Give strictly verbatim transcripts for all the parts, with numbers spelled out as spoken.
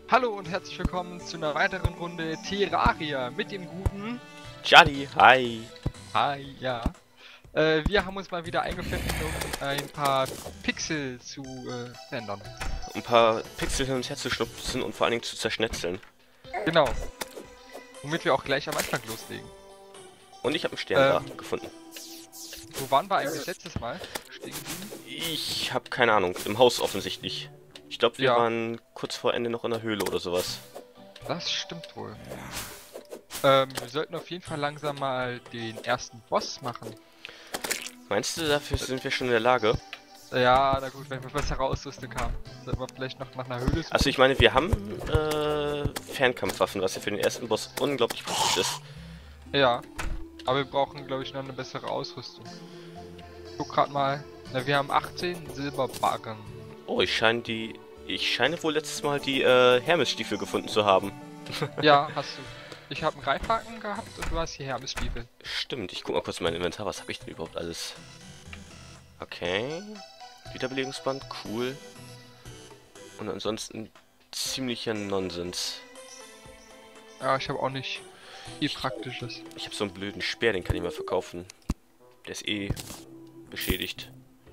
Hallo und herzlich willkommen zu einer weiteren Runde Terraria mit dem guten Charlie, hi. Hi, ja. Äh, wir haben uns mal wieder eingefunden, um ein paar Pixel zu äh, ändern. Ein paar Pixel hin und her zu schnupsen und vor allen Dingen zu zerschnetzeln. Genau. Womit wir auch gleich am Anfang loslegen. Und ich habe einen Stern Ähm, da gefunden. Wo waren wir eigentlich letztes Mal stehen geblieben? Ich habe keine Ahnung, im Haus offensichtlich. Ich glaube, wir Ja. waren kurz vor Ende noch in der Höhle oder sowas. Das stimmt wohl. Ähm, wir sollten auf jeden Fall langsam mal den ersten Boss machen. Meinst du, dafür sind wir schon in der Lage? Ja, na gut, wenn wir bessere Ausrüstung haben. Sollten wir vielleicht noch nach einer Höhle suchen? Also ich meine, wir haben äh, Fernkampfwaffen, was ja für den ersten Boss unglaublich praktisch ist. Ja, aber wir brauchen, glaube ich, noch eine bessere Ausrüstung. Ich guck grad mal. Na, wir haben achtzehn Silberbarren. Oh, ich scheine die... Ich scheine wohl letztes Mal die äh, Hermesstiefel gefunden zu haben. Ja, hast du. Ich habe einen Greifhaken gehabt und du hast hier Hermesstiefel. Stimmt, ich guck mal kurz in mein Inventar, was habe ich denn überhaupt alles? Okay. Wiederbelebungsband, cool. Und ansonsten ziemlicher Nonsens. Ja, ich habe auch nicht viel Praktisches. Ich habe so einen blöden Speer, den kann ich mal verkaufen. Der ist eh beschädigt.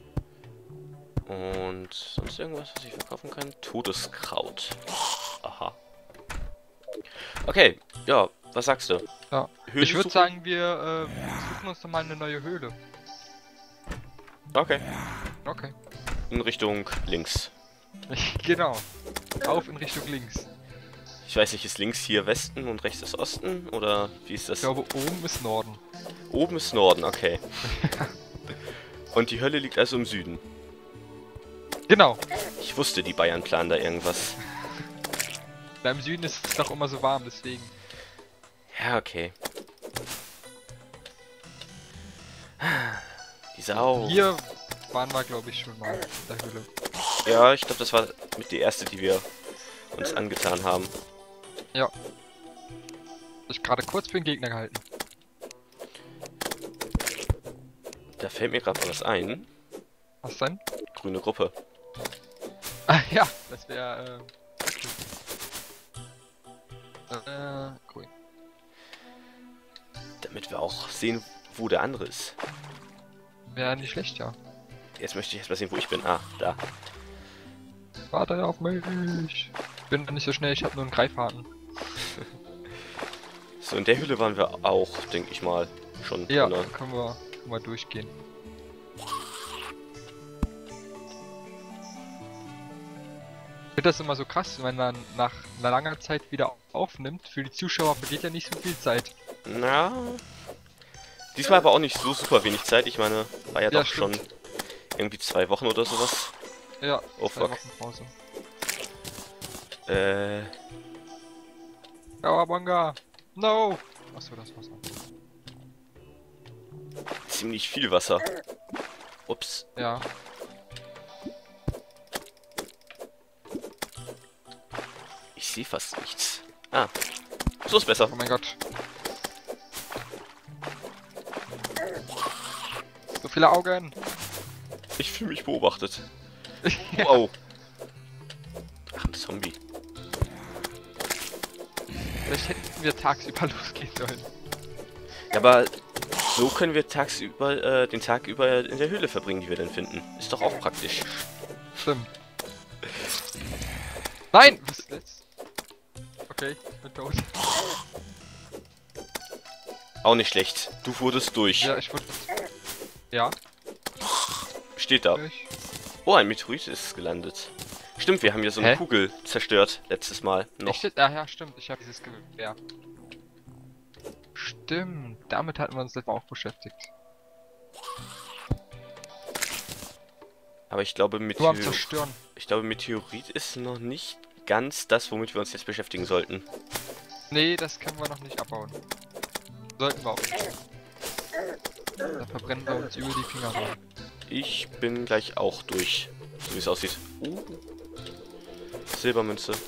Und sonst irgendwas, was ich verkaufen kann? Todeskraut. Aha. Okay, ja, was sagst du? Ja. Höhle Ich würde suchen? sagen, wir äh, suchen uns nochmal eine neue Höhle. Okay. Okay. In Richtung links. Genau. Auf in Richtung links. Ich weiß nicht, ist links hier Westen und rechts ist Osten? Oder wie ist Ich das? glaube, oben ist Norden. Oben ist Norden, okay. Und die Hölle liegt also im Süden. Genau. Ich wusste, die Bayern planen da irgendwas. Da im Süden ist es doch immer so warm, deswegen. Ja, okay. Die Sau. Hier waren wir, glaube ich, schon mal in der Höhle. Ja, ich glaube, das war mit die erste, die wir uns angetan haben. Ja. Ich gerade kurz für den Gegner gehalten. Da fällt mir gerade mal was ein. Was denn? Grüne Gruppe. Ah ja, das wäre äh, äh, cool. Damit wir auch sehen, wo der andere ist. Wäre nicht schlecht, ja. Jetzt möchte ich erst mal sehen, wo ich bin. Ah, da. Warte auf mich. Ich bin nicht so schnell, ich habe nur einen Greifhaken. So, in der Höhle waren wir auch, denke ich mal, schon Ja, drin. dann können wir, können wir durchgehen. Ich finde das immer so krass, wenn man nach einer langen Zeit wieder aufnimmt. Für die Zuschauer vergeht ja nicht so viel Zeit. Na. Diesmal aber auch nicht so super wenig Zeit. Ich meine, war ja, Ja, doch stimmt. schon irgendwie zwei Wochen oder sowas. Ja, Oh, zwei fuck. Wochen Pause. Äh, Kawabanga! No! Achso, das war's. ziemlich viel Wasser. Ups. Ja. Ich sehe fast nichts. Ah. So ist besser. Oh mein Gott. So viele Augen! Ich fühle mich beobachtet. Ja. Wow. Ach, ein Zombie. Vielleicht hätten wir tagsüber losgehen sollen. Ja, aber so können wir tagsüber, äh, den Tag über in der Höhle verbringen, die wir dann finden. Ist doch auch praktisch. Stimmt. Nein! Was ist das? Okay, ich bin tot. Auch nicht schlecht. Du wurdest durch. Ja, ich wurde. Ja, Steht da. ich. Oh, ein Meteorit ist gelandet. Stimmt, wir haben ja so eine Hä? Kugel zerstört letztes Mal noch. Echt? jetzt? Ah ja, stimmt, ich habe dieses Gewehr. Stimmt, damit hatten wir uns letztes Mal auch beschäftigt. Aber ich glaube, Nur am Meteor Zerstören. ich glaube, Meteorit ist noch nicht ganz das, womit wir uns jetzt beschäftigen sollten. Nee, das können wir noch nicht abbauen. Sollten wir auch nicht. Da verbrennen wir uns über die Finger rein. Ich bin gleich auch durch, so wie es aussieht. Uh. Silbermünze.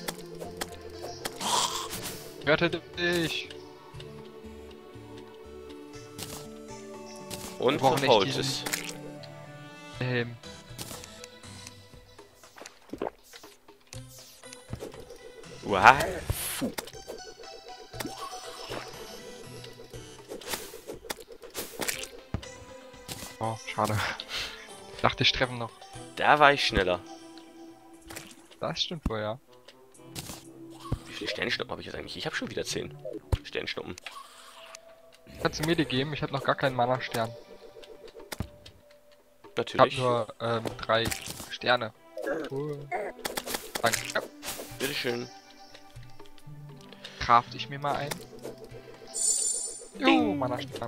Rette dich! Und brauchen echt verfaultes. Helm. Wow. Puh. Oh, schade. Dachte ich treffen noch. Da war ich schneller. Das stimmt wohl, ja. Wie viele Sternschnuppen habe ich jetzt eigentlich? Ich habe schon wieder zehn Sternschnuppen. Kannst du mir die geben? Ich habe noch gar keinen Mana-Stern. Ich Natürlich. habe nur ähm, drei Sterne. Cool. Danke. Ja. Bitteschön. Craft ich mir mal ein. Jo, Mana-Stern.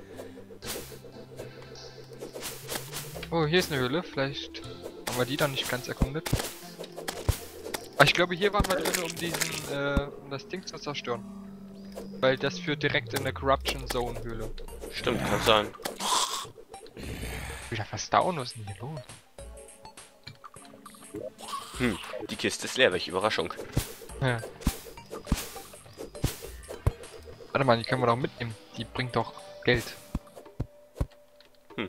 Oh, hier ist eine Höhle. Vielleicht haben wir die dann nicht ganz erkundet. Aber ich glaube, hier waren wir drin, um diesen, äh, um das Ding zu zerstören. Weil das führt direkt in eine Corruption Zone Höhle. Stimmt, kann sein. Wieder verstauen, was ist denn hier los? Hm, die Kiste ist leer, welche Überraschung. Ja. Warte mal, die können wir doch mitnehmen. Die bringt doch Geld. Hm.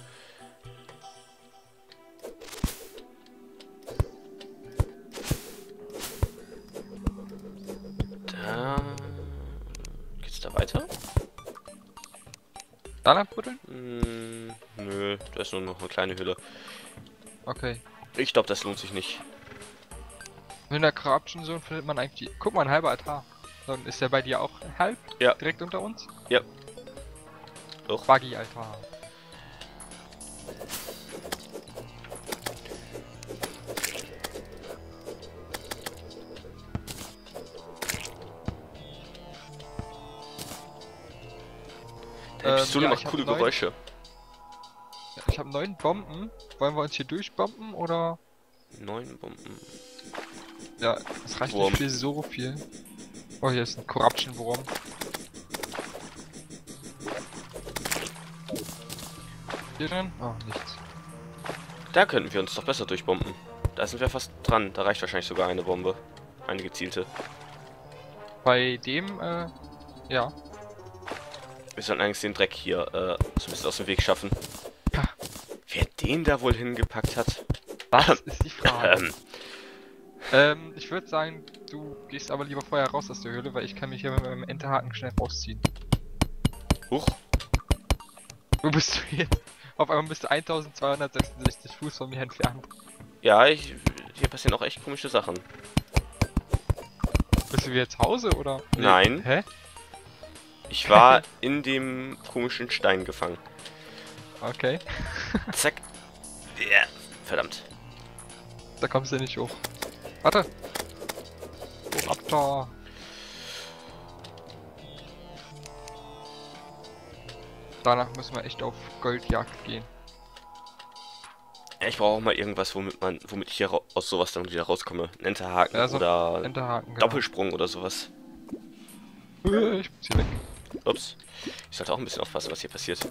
Da... Geht's da weiter? Da lang buddeln? Hm, nö, da ist nur noch eine kleine Hülle. Okay. Ich glaube, das lohnt sich nicht. In der Corruption Zone findet man eigentlich die... Guck mal, ein halber Altar. Dann ist der bei dir auch halb? Ja. Direkt unter uns? Ja. Doch. Buggy Altar. Der Pistole ja, macht ich hab coole neun- Geräusche. Ja, ich habe neun Bomben. Wollen wir uns hier durchbomben oder? Neun Bomben. Ja, das reicht Wurm. nicht für so viel. Oh, hier ist ein Corruption Wurm. Hier drin? Oh, nichts. Da könnten wir uns doch besser durchbomben. Da sind wir fast dran. Da reicht wahrscheinlich sogar eine Bombe. Eine gezielte. Bei dem, äh, ja. Wir sollten eigentlich den Dreck hier äh, so ein bisschen aus dem Weg schaffen. Ja. Wer den da wohl hingepackt hat? Das ist die Frage. Ähm, ähm, ich würde sagen, du gehst aber lieber vorher raus aus der Höhle, weil ich kann mich hier mit meinem Enterhaken schnell rausziehen. huch. Wo bist du jetzt? Auf einmal bist du eintausendzweihundertsechsundsechzig Fuß von mir entfernt. Ja, ich, hier passieren auch echt komische Sachen. Bist du wieder zu Hause oder? Nee. Nein. Hä? Ich war in dem komischen Stein gefangen. Okay. Zack. Ja, verdammt. Da kommst du nicht hoch. Warte. Oh, Raptor. Danach müssen wir echt auf Goldjagd gehen. Ja, ich brauche auch mal irgendwas, womit man, womit ich hier ra- aus sowas dann wieder rauskomme. Ein Enterhaken Ja, so oder Enterhaken. Genau. Doppelsprung oder sowas. Äh, Ich muss hier weg. Ups. Ich sollte auch ein bisschen aufpassen, was hier passiert.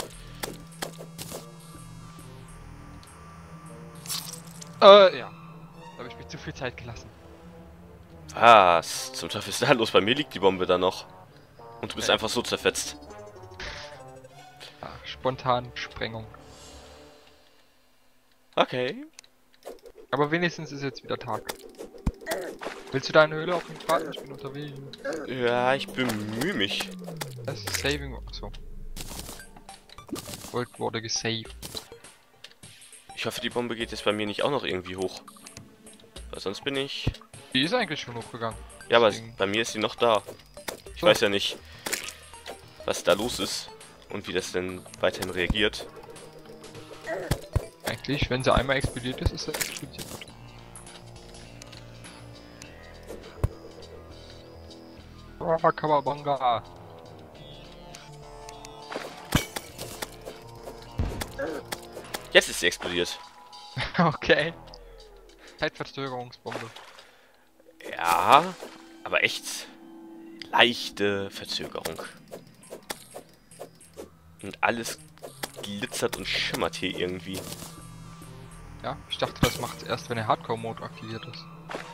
Äh, ja. Da habe ich mir zu viel Zeit gelassen. Was? Zum Teufel ist da los? Bei mir liegt die Bombe da noch. Und du bist Ja. einfach so zerfetzt. Ja, spontan Sprengung. Okay. Aber wenigstens ist jetzt wieder Tag. Willst du deine Höhle auf den Faden? Ich bin unterwegs. Ja, ich bemühe mich. Das ist Saving. Achso. Gold wurde gesaved. Ich hoffe, die Bombe geht jetzt bei mir nicht auch noch irgendwie hoch. Weil sonst bin ich... Die ist eigentlich schon hochgegangen. Ja, aber Deswegen- bei mir ist sie noch da. Ich So. weiß ja nicht, was da los ist und wie das denn weiterhin reagiert. Eigentlich, wenn sie einmal explodiert ist, ist sie explodiert. Oh, Kawabonga. Jetzt ist sie explodiert. Okay. Zeitverzögerungsbombe. Ja, aber echt leichte Verzögerung. Und alles glitzert und schimmert hier irgendwie. Ja, ich dachte, das macht erst, wenn der Hardcore-Mode aktiviert ist.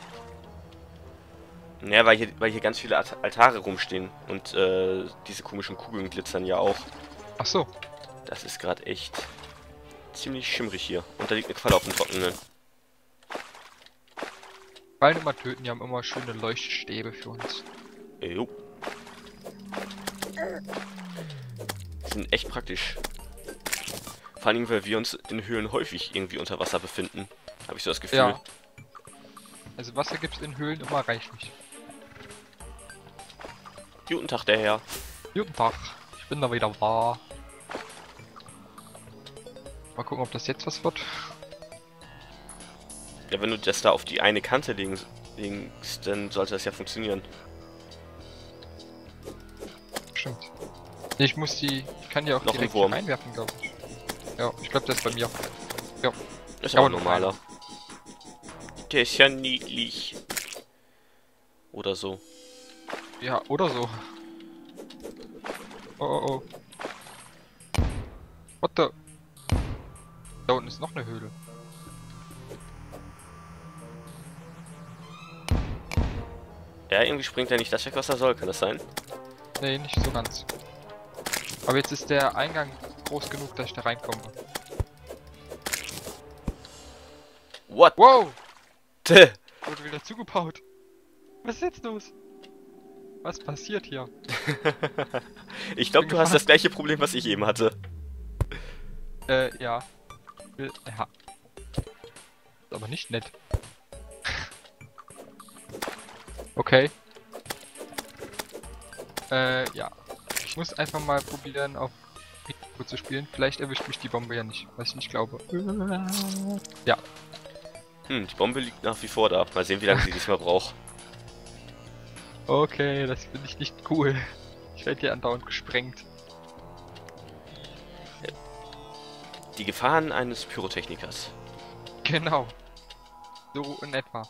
Ja, weil hier, weil hier ganz viele Alt- Altare rumstehen und äh, diese komischen Kugeln glitzern ja auch. Ach so. Das ist gerade echt ziemlich schimmrig hier. Und da liegt eine Qualle auf dem Trockenen. Fallen immer töten, die haben immer schöne Leuchtstäbe für uns. Jo. Die sind echt praktisch. Vor allem, weil wir uns in Höhlen häufig irgendwie unter Wasser befinden. Habe ich so das Gefühl. Ja. Also Wasser gibt's in Höhlen immer reichlich. Guten Tag, der Herr. Guten Tag, ich bin da wieder da. Mal gucken, ob das jetzt was wird. Ja, wenn du das da auf die eine Kante legen, legst, dann sollte das ja funktionieren. Stimmt. Nee, ich muss die... Ich kann die auch Noch ein direkt Wurm. hier reinwerfen, glaube ich. Ja, ich glaube, das ist bei mir. Ja. Ist Ja, auch aber ein normaler. Der ist ja niedlich. Oder so. Ja, oder so. Oh, oh, oh. What the... Da unten ist noch eine Höhle. Ja, irgendwie springt er nicht das weg, was er soll. Kann das sein? Nee, nicht so ganz. Aber jetzt ist der Eingang groß genug, dass ich da reinkomme. What? Wow! Tö. Wurde wieder zugebaut. Was ist jetzt los? Was passiert hier? Ich glaube, du hast das gleiche Problem, was ich eben hatte. Äh, ja. Äh, Ja. Ist aber nicht nett. Okay. Äh, ja. Ich muss einfach mal probieren, auf Risiko zu spielen. Vielleicht erwischt mich die Bombe ja nicht, was ich nicht glaube. Ja. Hm, die Bombe liegt nach wie vor da. Mal sehen, wie lange sie diesmal braucht. Okay, das finde ich nicht cool. Ich werde hier andauernd gesprengt. Die Gefahren eines Pyrotechnikers. Genau. So in etwa.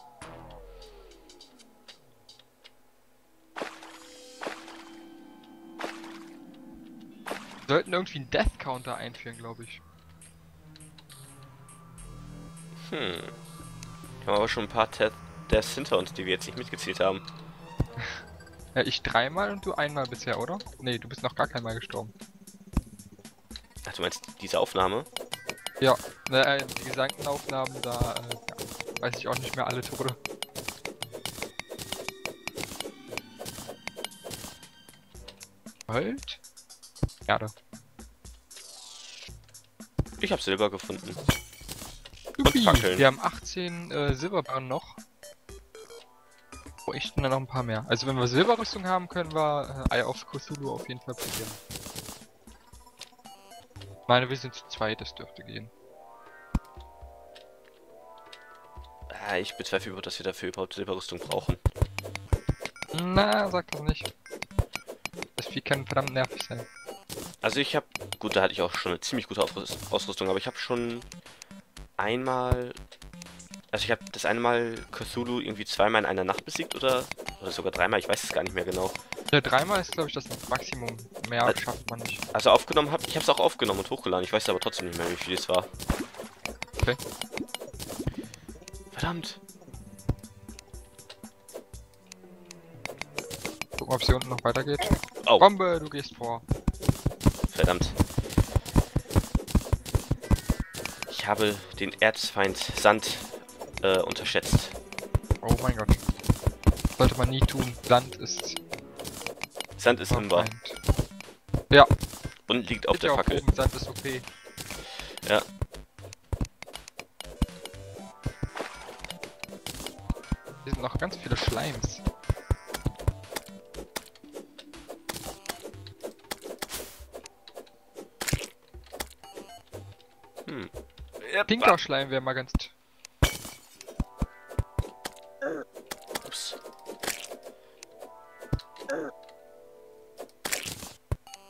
Wir sollten irgendwie einen Death Counter einführen, glaube ich. Hm. Wir haben aber schon ein paar Te- Deaths hinter uns, die wir jetzt nicht mitgezählt haben. Ja, ich dreimal und du einmal bisher, oder? Nee, du bist noch gar keinmal gestorben. Ach, du meinst diese Aufnahme? Ja, äh, die Gesankenaufnahmen, da äh, ja, weiß ich auch nicht mehr alle Tode. Halt? Erde. Ich habe Silber gefunden. Juppie, Fackeln. wir haben achtzehn äh, Silberbarren noch. Bräuchten dann noch ein paar mehr. Also wenn wir Silberrüstung haben, können wir äh, Eye of Cthulhu auf jeden Fall probieren. Ich meine, wir sind zu zweit, das dürfte gehen. Ah, ich bezweifle überhaupt, dass wir dafür überhaupt Silberrüstung brauchen. Na, sag das nicht. Das Vieh kann verdammt nervig sein. Also ich habe, gut, da hatte ich auch schon eine ziemlich gute Aufrüst Ausrüstung, aber ich habe schon einmal, also ich habe das eine Mal Cthulhu irgendwie zweimal in einer Nacht besiegt oder, oder sogar dreimal, ich weiß es gar nicht mehr genau. Ja, dreimal ist, glaube ich, das Maximum. Mehr Also- schafft man nicht. Also aufgenommen habe, ich habe es auch aufgenommen und hochgeladen, ich weiß aber trotzdem nicht mehr, wie viel es war. Okay. Verdammt. Gucken, ob es hier unten noch weitergeht. Oh, Bombe, du gehst vor. verdammt. Ich habe den Erzfeind Sand äh, unterschätzt. Oh mein Gott. Sollte man nie tun. Sand ist Sand ist Imber Feind. Ja, und liegt auf steht der ja auch Fackel. oben, Sand ist O P. Ja. Hier sind noch ganz viele Schleims. Hm. Pinker Schleim wäre mal ganz... t- Ups.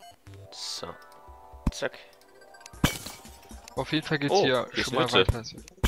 So. Zack. Auf jeden Fall geht's Oh, hier hier ist schon mal Mütze. weiter.